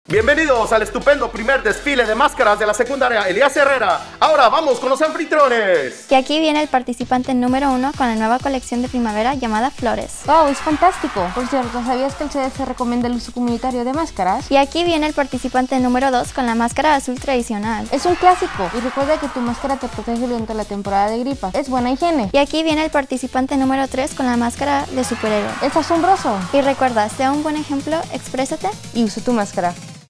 Bienvenidos al estupendo primer desfile de máscaras de la secundaria Elías Herrera. Ahora vamos con los anfitriones. Y aquí viene el participante número 1 con la nueva colección de primavera llamada Flores. ¡Wow! Es fantástico. Por cierto, ¿sabías que el CDC recomienda el uso comunitario de máscaras? Y aquí viene el participante número 2 con la máscara azul tradicional. Es un clásico. Y recuerda que tu máscara te protege durante la temporada de gripa. Es buena higiene. Y aquí viene el participante número 3 con la máscara de superhéroe. Es asombroso. Y recuerda, sea un buen ejemplo, exprésate y usa tu máscara.